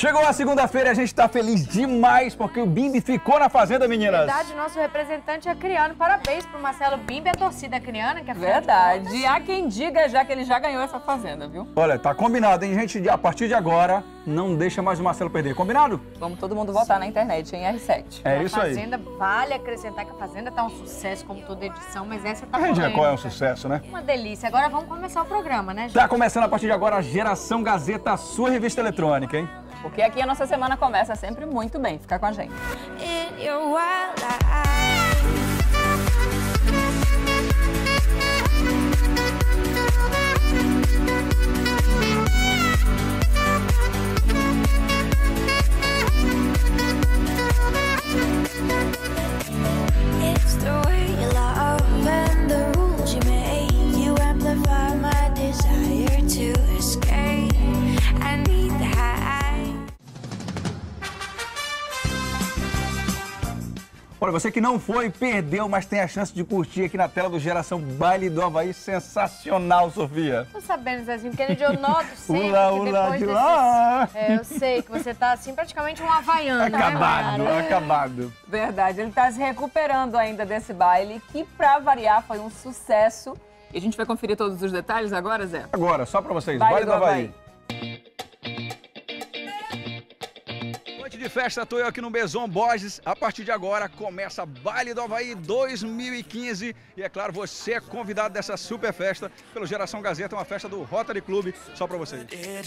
Chegou a segunda-feira e a gente tá feliz demais porque o Bimbi ficou na fazenda, meninas. Verdade, nosso representante é acriano. Parabéns pro Marcelo Bimbi, a torcida acriana, que é verdade. E há quem diga já que ele já ganhou essa fazenda, viu? Olha, tá combinado, hein, gente? A partir de agora, não deixa mais o Marcelo perder. Combinado? Vamos todo mundo votar na internet, em R7. É isso aí. A fazenda, vale acrescentar que a fazenda tá um sucesso, como toda edição, mas essa tá A gente já polêmica. qual é um sucesso, né? Uma delícia. Agora vamos começar o programa, né, gente? Tá começando a partir de agora a Geração Gazeta, a sua revista eletrônica, hein? Porque aqui a nossa semana começa sempre muito bem. Fica com a gente. In your wild eyes. It's the way you love and the rules you make. You amplify my desire to escape. I need the high. Olha, você que não foi, perdeu, mas tem a chance de curtir aqui na tela do Geração Baile do Havaí. Sensacional, Sofia. Tô sabendo, Zezinho, porque eu noto sempre Ula, que ula, depois de desses... lá. eu sei que você tá, assim, praticamente um havaiano, Acabado, né, acabado. Verdade, ele tá se recuperando ainda desse baile, que pra variar foi um sucesso. E a gente vai conferir todos os detalhes agora, Zé? Agora, só pra vocês, Baile Baile do do Havaí. Noite de festa, tô eu aqui no Maison Borges. A partir de agora começa Baile do Havaí 2015. E é claro, você é convidado dessa super festa pelo Geração Gazeta, uma festa do Rotary Club, só pra vocês.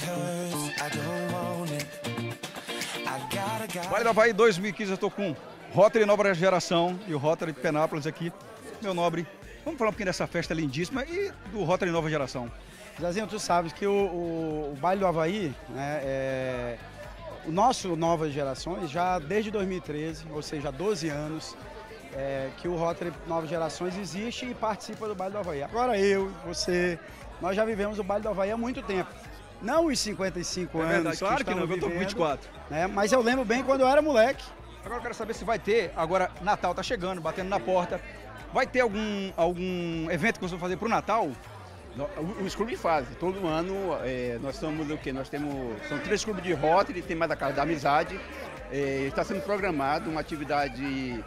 Baile do Havaí 2015, eu tô com Rotary Nova Geração e o Rotary Penápolis aqui. Meu nobre, vamos falar um pouquinho dessa festa lindíssima e do Rotary Nova Geração. Zezinho, tu sabes que o Baile do Havaí, né, o nosso Novas Gerações, já desde 2013, ou seja, há 12 anos, que o Rotary Novas Gerações existe e participa do Baile do Havaí. Agora eu, você, nós já vivemos o Baile do Havaí há muito tempo. Não os 55 anos verdade, claro que não, eu tô com vivendo, 24. né, mas eu lembro bem quando eu era moleque. Agora eu quero saber se vai ter, agora Natal tá chegando, batendo na porta. Vai ter algum evento que vocês vão fazer pro Natal? Os clubes fazem, todo ano nós somos o quê? Nós temos, são 3 clubes de Rotary, tem mais a Casa da Amizade, está sendo programado uma atividade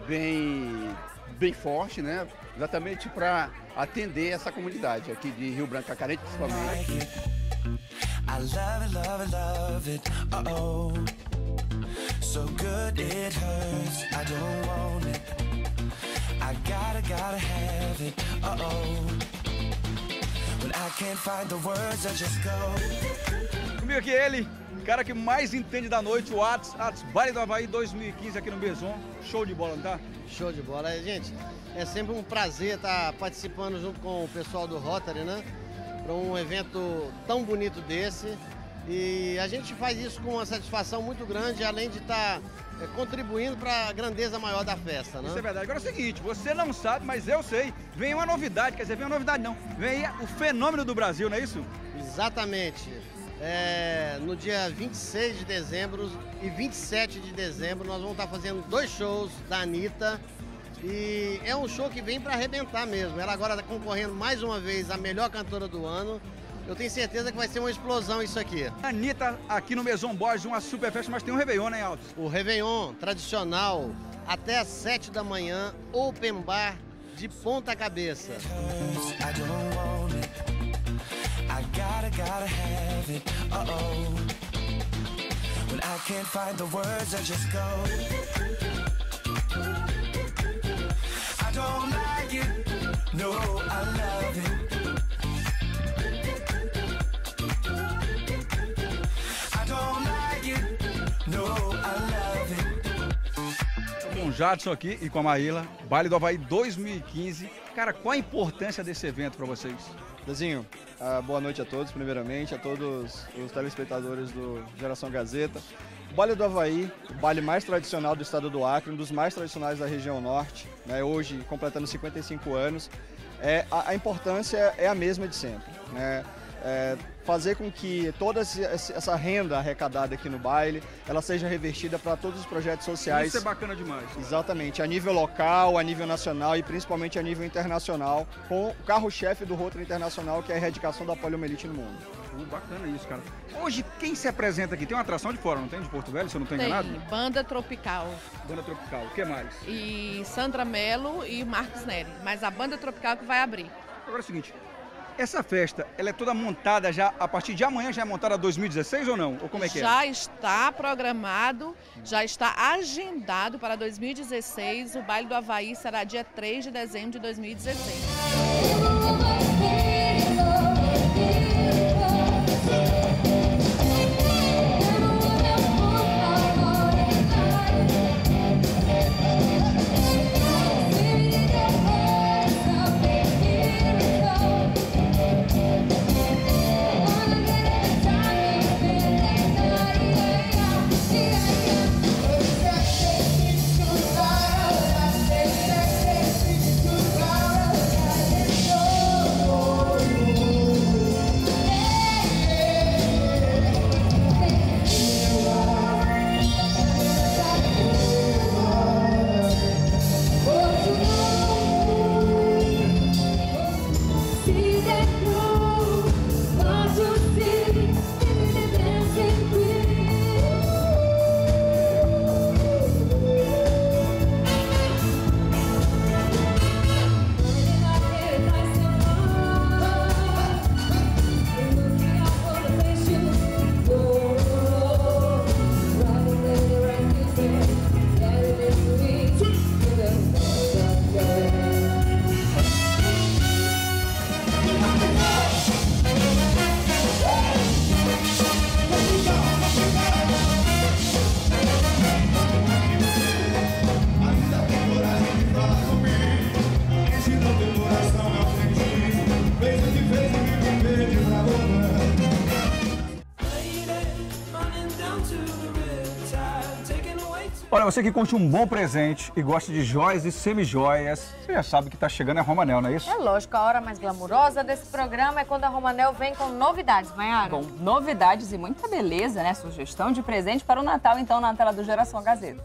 bem forte, né? Exatamente para atender essa comunidade aqui de Rio Branco, Cacarete principalmente. I love it, uh-oh. So good it hurts, I don't want it. I gotta have it, uh-oh. When I can't find the words, I just go. Comigo aqui ele, cara que mais entende da noite, o Atos Baile do Havaí 2015 aqui no Maison. Show de bola, não tá? Show de bola. Gente, é sempre um prazer estar participando junto com o pessoal do Rotary, né? Para um evento tão bonito desse. E a gente faz isso com uma satisfação muito grande, além de estar contribuindo para a grandeza maior da festa, né? Isso é verdade. Agora é o seguinte, você não sabe, mas eu sei. Vem uma novidade, quer dizer, vem uma novidade não. Vem aí o fenômeno do Brasil, não é isso? Exatamente. No dia 26 de dezembro e 27 de dezembro nós vamos estar fazendo 2 shows da Anitta. E é um show que vem para arrebentar mesmo. Ela agora está concorrendo mais uma vez a melhor cantora do ano. Eu tenho certeza que vai ser uma explosão isso aqui. Anitta aqui no Maison Borges, uma super festa, mas tem um Réveillon, né, Altos? O Réveillon tradicional, até às 7 da manhã, open bar de ponta cabeça. I don't want it. I gotta have it, uh-oh. When I can't find the words, I just go. I don't like it, no, I love it. I don't like it, no, I love it. Com o Jadson aqui e com a Maíla, Baile do Havaí 2015. Cara, qual a importância desse evento para vocês? Zezinho, boa noite a todos, primeiramente, a todos os telespectadores do Geração Gazeta. O Baile do Havaí, o baile mais tradicional do estado do Acre, um dos mais tradicionais da região norte, né, hoje completando 55 anos. A importância é a mesma de sempre, né? Fazer com que toda essa renda arrecadada aqui no baile, ela seja revertida para todos os projetos sociais. Isso é bacana demais. Exatamente, a nível local, a nível nacional e principalmente a nível internacional, com o carro-chefe do Rotary Internacional, que é a erradicação da poliomielite no mundo. Bacana isso, cara. Hoje, quem se apresenta aqui? Tem uma atração de fora, não tem? De Porto Velho, se eu não estou enganado? Tem, Banda Tropical. Banda Tropical, o que mais? E Sandra Mello e Marcos Neri. Mas a Banda Tropical que vai abrir. Agora é o seguinte, essa festa, ela é toda montada já, a partir de amanhã já é montada 2016 ou não? Ou como é que Já está programado, já está agendado para 2016. O Baile do Havaí será dia 3 de dezembro de 2016. Olha, você que curte um bom presente e gosta de joias e semijoias, você já sabe que está chegando a Romanel, não é isso? É lógico, a hora mais glamurosa desse programa é quando a Romanel vem com novidades, Maiara. Bom, novidades e muita beleza, né? Sugestão de presente para o Natal, então, na tela do Geração Gazeta.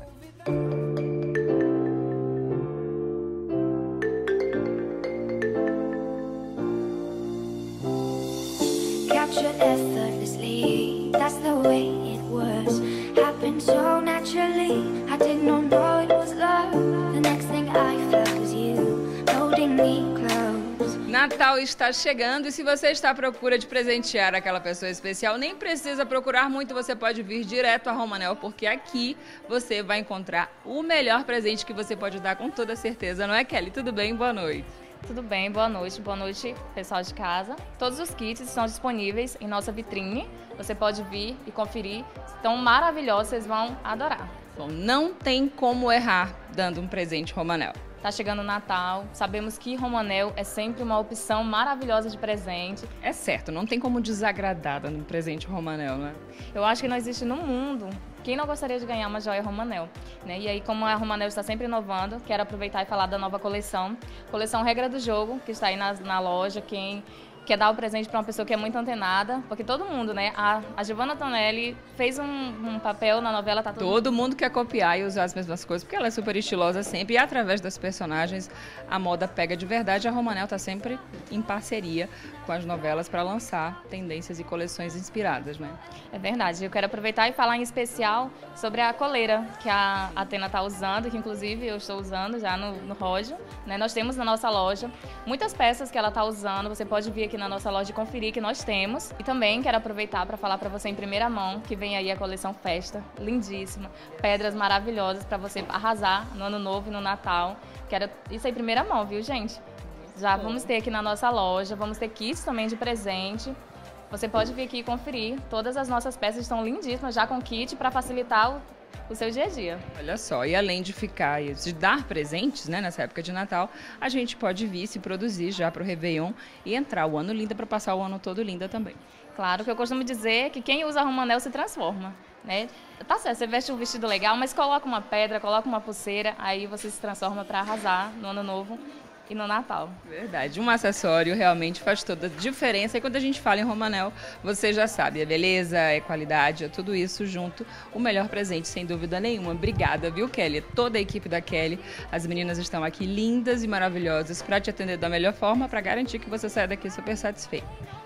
Captured effortlessly, that's the way it was. Happened so naturally, I did not know it was love. The next thing I felt was you, holding me close. Natal está chegando e se você está à procura de presentear aquela pessoa especial, nem precisa procurar muito, você pode vir direto a Romanel, porque aqui você vai encontrar o melhor presente que você pode dar com toda certeza, não é, Kelly? Tudo bem? Boa noite. Tudo bem, boa noite, pessoal de casa. Todos os kits estão disponíveis em nossa vitrine, você pode vir e conferir, estão maravilhosos, vocês vão adorar. Bom, não tem como errar dando um presente Romanel. Tá chegando o Natal, sabemos que Romanel é sempre uma opção maravilhosa de presente. É certo, não tem como desagradar dando um presente Romanel, né? Eu acho que não existe no mundo quem não gostaria de ganhar uma joia Romanel, né? E aí, como a Romanel está sempre inovando, quero aproveitar e falar da nova coleção. Coleção Regra do Jogo, que está aí na loja. Quem quer dar o presente para uma pessoa que é muito antenada, porque todo mundo, né? A Giovanna Tonelli fez um papel na novela, tá todo mundo quer copiar e usar as mesmas coisas, porque ela é super estilosa sempre, e através das personagens a moda pega de verdade. A Romanel tá sempre em parceria com as novelas para lançar tendências e coleções inspiradas, né? É verdade. Eu quero aproveitar e falar em especial sobre a coleira que a Atena tá usando, que inclusive eu estou usando já no Ródio, né? Nós temos na nossa loja muitas peças que ela tá usando, você pode vir aqui na nossa loja e conferir que nós temos. E também quero aproveitar para falar para você em primeira mão que vem aí a coleção Festa, lindíssima, pedras maravilhosas para você arrasar no Ano Novo e no Natal. Quero isso aí em primeira mão, viu, gente? Já vamos ter aqui na nossa loja, vamos ter kits também de presente. Você pode vir aqui e conferir. Todas as nossas peças estão lindíssimas, já com kit para facilitar o seu dia a dia. Olha só, e além de de dar presentes, né, nessa época de Natal, a gente pode vir se produzir já para o Réveillon e entrar o ano linda para passar o ano todo linda também. Claro, que eu costumo dizer que quem usa Romanel se transforma, né? Tá certo, você veste um vestido legal, mas coloca uma pedra, coloca uma pulseira, aí você se transforma para arrasar no Ano Novo e no Natal. Verdade, um acessório realmente faz toda a diferença. E quando a gente fala em Romanel, você já sabe, é beleza, é qualidade, é tudo isso junto, o melhor presente, sem dúvida nenhuma. Obrigada, viu, Kelly? Toda a equipe da Kelly, as meninas estão aqui lindas e maravilhosas para te atender da melhor forma, para garantir que você saia daqui super satisfeito.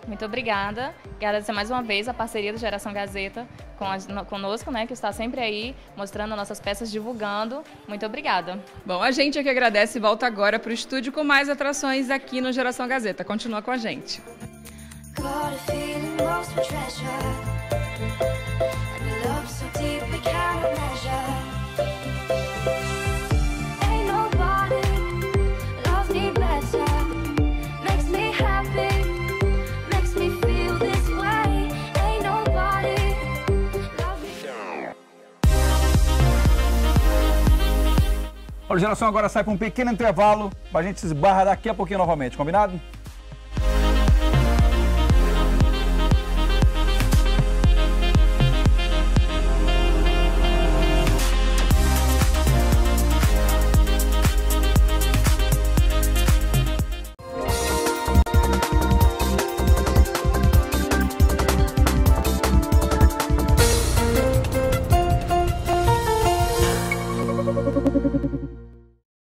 Muito obrigada. Agradecer mais uma vez a parceria do Geração Gazeta conosco, né, que está sempre aí mostrando nossas peças, divulgando. Muito obrigada. Bom, a gente é que agradece e volta agora para o estúdio com mais atrações aqui no Geração Gazeta. Continua com a gente. O Geração agora sai para um pequeno intervalo, mas a gente se esbarra daqui a pouquinho novamente, combinado?